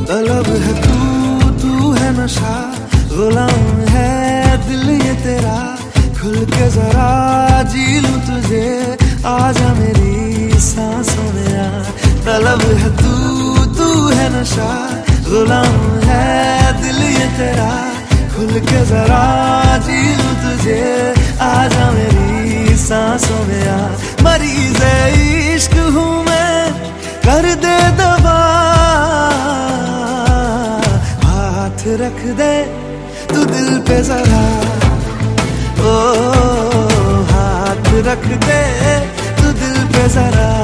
तलब है तू है नशा, गुलाम है दिल ये तेरा। खुल के जरा जी लूं तुझे, आजा मेरी सांसों में आ। तलब है तू है नशा, गुलाम है दिल ये तेरा। खुल के जरा जी लूं तुझे, आजा मेरी सांसों में आ। मरीज़ इश्क हूँ मैं, कर दे दवा। हाथ रख दे तू दिल पे जरा, ओ हाथ रख दे तू दिल पे जरा।